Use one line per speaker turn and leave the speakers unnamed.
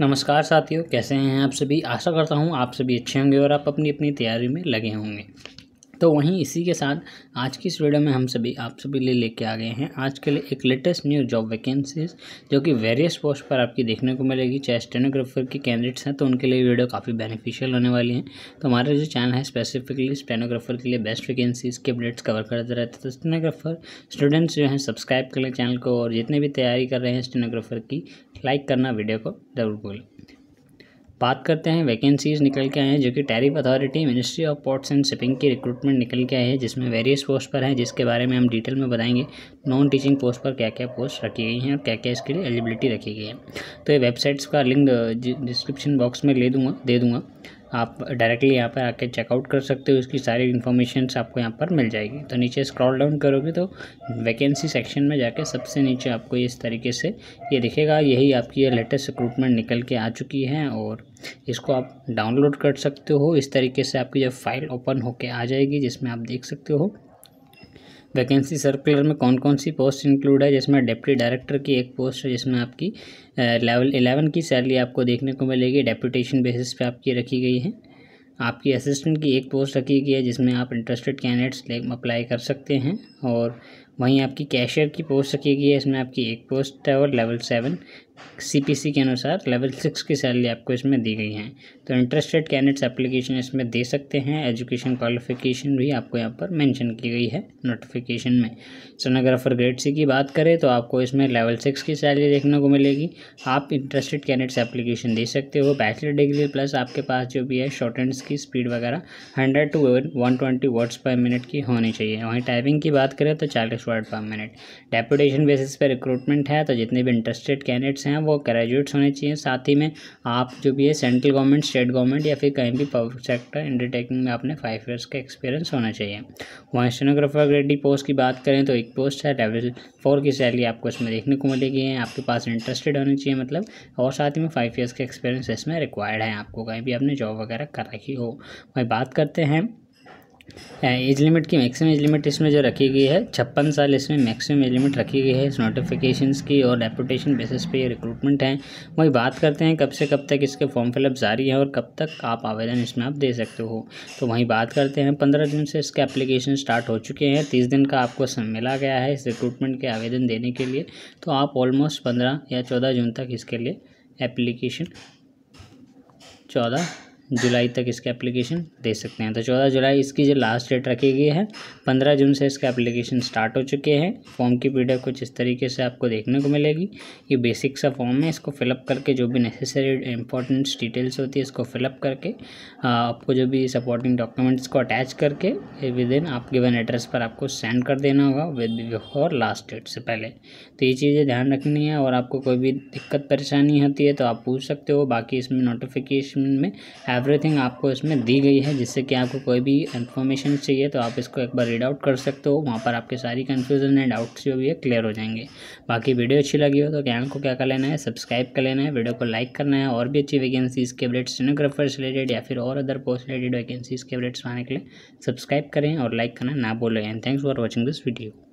नमस्कार साथियों, कैसे हैं आप सभी। आशा करता हूँ आप सभी अच्छे होंगे और आप अपनी अपनी तैयारी में लगे होंगे। तो वहीं इसी के साथ आज की इस वीडियो में हम सभी आप सभी लिए लेके आ गए हैं आज के लिए एक लेटेस्ट न्यू जॉब वैकेंसीज जो कि वेरियस पोस्ट पर आपकी देखने को मिलेगी। चाहे स्टेनोग्राफर की कैंडिडेट्स हैं तो उनके लिए वीडियो काफ़ी बेनिफिशियल होने वाली हैं। तो हमारा जो चैनल है स्पेसिफिकली स्टेनोग्राफर के लिए बेस्ट वैकेंसीज के अपडेट्स कवर करते रहते हैं। तो स्टेनोग्राफर स्टूडेंट्स जो हैं सब्सक्राइब कर लें चैनल को, और जितने भी तैयारी कर रहे हैं स्टेनोग्राफर की, लाइक करना वीडियो को जरूर भूलें। बात करते हैं वैकेंसीज निकल के आए हैं जो कि tariff authority ministry of ports and shipping की रिक्रूटमेंट निकल के आए हैं, जिसमें वेरियस पोस्ट पर हैं, जिसके बारे में हम डिटेल में बताएंगे। नॉन टीचिंग पोस्ट पर क्या क्या पोस्ट रखी गई हैं और क्या क्या इसके लिए एलिजिबिलिटी रखी गई है। तो ये वेबसाइट्स का लिंक डिस्क्रिप्शन बॉक्स में दे दूँगा। आप डायरेक्टली यहाँ पर आके चेकआउट कर सकते हो, इसकी सारी इन्फॉर्मेशंस आपको यहाँ पर मिल जाएगी। तो नीचे स्क्रॉल डाउन करोगे तो वैकेंसी सेक्शन में जाके सबसे नीचे आपको इस तरीके से ये दिखेगा। यही आपकी ये लेटेस्ट रिक्रूटमेंट निकल के आ चुकी है और इसको आप डाउनलोड कर सकते हो। इस तरीके से आपकी जब फाइल ओपन होके आ जाएगी, जिसमें आप देख सकते हो वैकेंसी सर्कुलर में कौन कौन सी पोस्ट इंक्लूड है, जिसमें डिप्टी डायरेक्टर की एक पोस्ट है जिसमें आपकी लेवल 11 की सैलरी आपको देखने को मिलेगी। डेप्यूटेशन बेसिस पे आपकी रखी गई है। आपकी असिस्टेंट की एक पोस्ट रखी गई है जिसमें आप इंटरेस्टेड कैंडिडेट्स अप्लाई कर सकते हैं। और वहीं आपकी कैशियर की पोस्ट रखी गई है, इसमें आपकी एक पोस्ट है और लेवल 7 CPC के अनुसार लेवल 6 की सैलरी आपको इसमें दी गई है। तो इंटरेस्टेड कैंडिडेट्स एप्लीकेशन इसमें दे सकते हैं। एजुकेशन क्वालिफिकेशन भी आपको यहाँ पर मेंशन की गई है नोटिफिकेशन में। सोनोग्राफर ग्रेड C की बात करें तो आपको इसमें लेवल 6 की सैलरी देखने को मिलेगी। आप इंटरेस्टेड कैंडिडेट्स एप्लीकेशन दे सकते हो। बैचलर डिग्री प्लस आपके पास जो भी है शॉर्ट हैंड्स की स्पीड वगैरह 100 to 120 वर्ड्स पर मिनट की होनी चाहिए। वहीं टाइपिंग की बात करें तो 40 word per minute. Deputation basis पर रिक्रूटमेंट है, तो जितने भी इंटरेस्टेड कैंडिडेट्स हैं वो ग्रेजुएट्स होने चाहिए। साथ ही में आप जो भी है सेंट्रल गवर्नमेंट, स्टेट गवर्नमेंट या फिर कहीं भी पब्लिक सेक्टर अंडरटेकिंग में आपने 5 ईयर्स का एक्सपीरियंस होना चाहिए। वहीं स्टेनोग्राफर ग्रेड D पोस्ट की बात करें तो एक पोस्ट है, लेवल 4 की सैलरी आपको इसमें देखने को मिलेगी। आपके पास इंटरेस्टेड होनी चाहिए मतलब, और साथ ही में 5 ईयर्स का एक्सपीरियंस इसमें रिक्वायर्ड है आपको, कहीं भी आपने जॉब वगैरह कर रखी हो। वही बात करते हैं एज लिमिट की। मैक्सिमम एज लिमिट इसमें जो रखी गई है 56 साल इसमें मैक्सिमम एज लिमिट रखी गई है इस नोटिफिकेशंस की, और रेपुटेशन बेसिस पे ये रिक्रूटमेंट है। वही बात करते हैं कब से कब तक इसके फॉर्म फिलअप जारी है और कब तक आप आवेदन इसमें आप दे सकते हो। तो वहीं बात करते हैं 15 जून से इसके एप्लीकेशन स्टार्ट हो चुके हैं। 30 दिन का आपको समय मिला गया है इस रिक्रूटमेंट के आवेदन देने के लिए। तो आप ऑलमोस्ट 15 या 14 जून तक इसके लिए एप्लीकेशन 14 जुलाई तक इसके एप्लीकेशन दे सकते हैं। तो 14 जुलाई इसकी जो लास्ट डेट रखी गई है। 15 जून से इसके एप्लीकेशन स्टार्ट हो चुके हैं। फॉर्म की PDF कुछ इस तरीके से आपको देखने को मिलेगी। ये बेसिक सा फॉर्म है, इसको फिलअप करके जो भी नेसेसरी इंपॉर्टेंट डिटेल्स होती है इसको फिलअप करके आपको जो भी सपोर्टिंग डॉक्यूमेंट्स को अटैच करके विद इन आप गिवन एड्रेस पर आपको सेंड कर देना होगा विद बिफोर लास्ट डेट से पहले। तो ये चीज़ें ध्यान रखनी है, और आपको कोई भी दिक्कत परेशानी होती है तो आप पूछ सकते हो। बाकी इसमें नोटिफिकेशन में एवरीथिंग आपको इसमें दी गई है, जिससे कि आपको कोई भी इन्फॉर्मेशन चाहिए तो आप इसको एक बार रीड आउट कर सकते हो। वहाँ पर आपके सारी कन्फ्यूजन एंड डाउट्स जो भी है क्लियर हो जाएंगे। बाकी वीडियो अच्छी लगी हो तो चैनल को क्या कर लेना है, सब्सक्राइब कर लेना है, वीडियो को लाइक करना है। और भी अच्छी वैकेंसीज़ के अपडेट्स स्टेनोग्राफर से रिलेटेड या फिर और अदर पोस्ट रिलेटेड वैकेंसीज़ के अपडेट्स पाने के लिए सब्सक्राइब करें और लाइक करना ना भूलें। And thanks for watching this video.